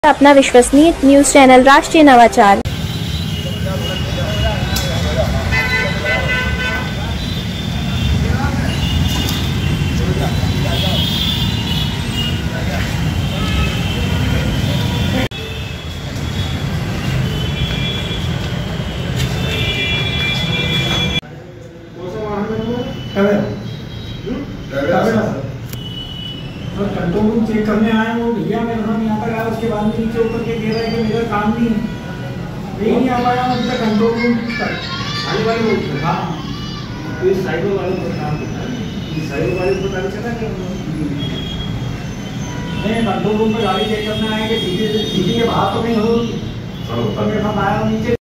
अपना विश्वसनीय news channel राष्ट्रीय नवाचार। कंट्रोल रूम चेक करने आए वो भैया, मेरे हम यहाँ पर आया, उसके बाद में नीचे ऊपर के कह रहा है कि मेरा काम नहीं है, यही नहीं आ पाया मुझसे कंट्रोल रूम तक आने वाले लोग। हाँ, तो इस साइबर वाले को काम करता है, इस साइबर वाले को पता चला कि नहीं कंट्रोल रूम पे गाड़ी चेक करने आए कि सीटी के बाहर तो नहीं हो, ऊपर मेरे साथ आया नीचे।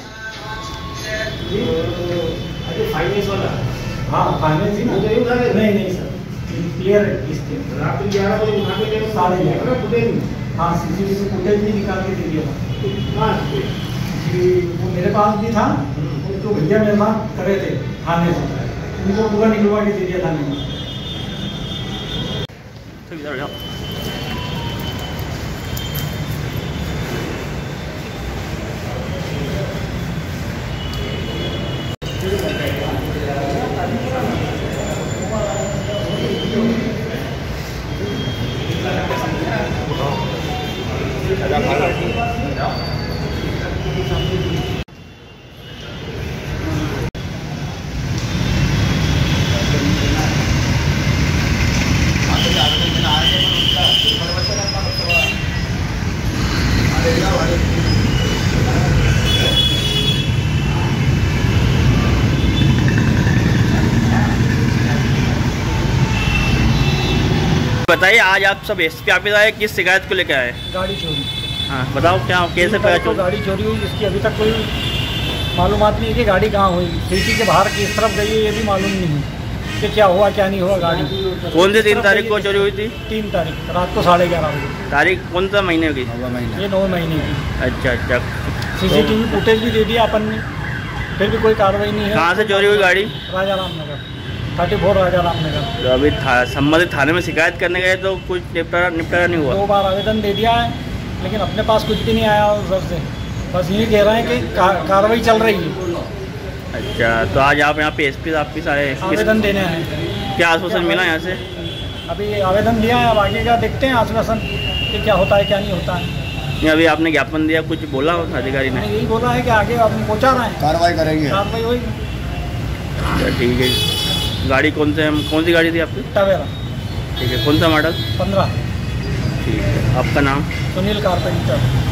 अरे फाइनेंस वाला, हाँ फाइनेंस ही ना, नहीं सर क्लियर है। इसके रात 11 बजे उठा के ले 11:30 फुटेज, हाँ सीसीटीवी फुटेज भी निकाल के दे दिया। हाँ वो मेरे पास भी था, तो भैया मेरे साथ कर रहे थे थाने से, उनको पूरा निकलवा के दे दिया थाने में। बताइए, आज आप सब एसपी ऑफिस आए, किस शिकायत को लेकर आए? गाड़ी चोरी। हाँ बताओ, क्या कैसे पता चला? गाड़ी चोरी हुई, इसकी अभी तक कोई मालूमात नहीं है कि गाड़ी कहाँ हुई, सिटी के बाहर किस तरफ गई है ये भी मालूम नहीं है कि क्या हुआ क्या नहीं हुआ। गाड़ी कौन सी 3 तारीख को चोरी हुई थी? 3 तारीख रात को 11:30 बजे। तारीख कौन सा महीने की? ये 9 महीने की। अच्छा। सीसीटीवी फुटेज भी दे दिया अपन ने, फिर भी कोई कार्रवाई नहीं है। कहाँ से चोरी हुई गाड़ी? राजा राम नगर, 34 राजा राम नगर। तो अभी संबंधित थाने में शिकायत करने गए तो कुछ निपटारा नहीं हुआ? 2 बार आवेदन दे दिया है, लेकिन अपने पास कुछ भी नहीं आया उधर से। बस यही कह रहे हैं कि कार्रवाई चल रही है। अच्छा, तो आज आप यहाँ पे एसपी ऑफिस आए आवेदन देने हैं। क्या आश्वासन मिला यहाँ से? अभी आवेदन दिया है, अब आगे का देखते हैं आश्वासन कि क्या होता है क्या नहीं होता है। नहीं, अभी आपने ज्ञापन दिया, कुछ बोला अधिकारी ने? यही बोला है कि आगे आप पहुँचा रहे हैं, कार्रवाई करेंगे, कार्रवाई होगी। अच्छा ठीक है। गाड़ी कौन सी गाड़ी थी आपकी? टवेरा। ठीक है, कौन सा मॉडल? 15। ठीक है, आपका नाम? सुनील कारपेंटर।